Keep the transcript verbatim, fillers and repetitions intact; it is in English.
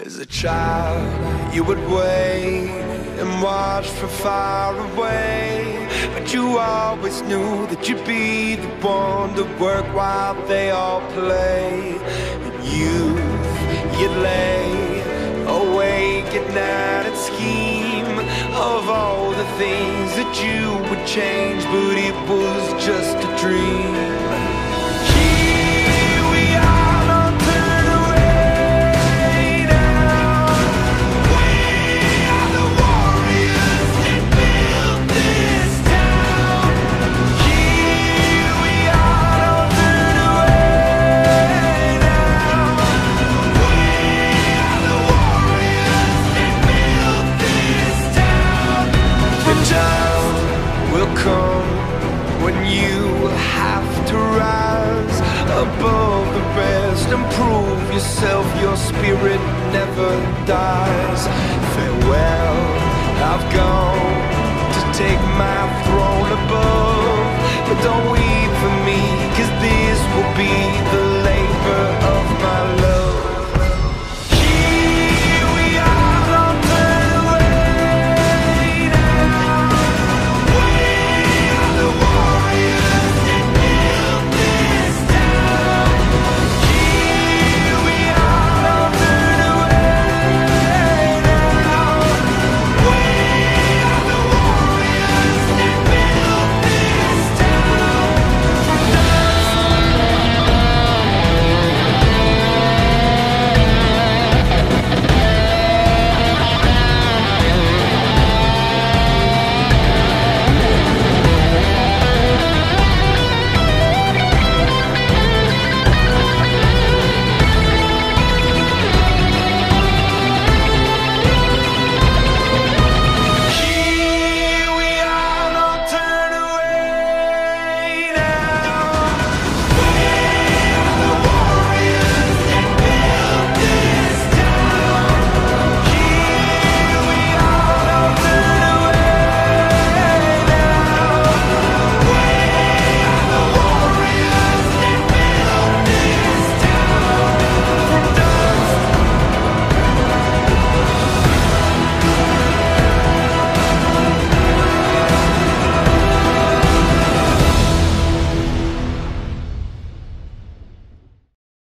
As a child, you would wait and watch from far away, but you always knew that you'd be the one to work while they all play. In youth, you'd lay awake at night and scheme of all the things that you would change, but it was just a dream. When you will have to rise above the rest and prove yourself, your spirit never dies. Farewell, I've gone to take my throne above, but don't weep for me, 'cause this will be the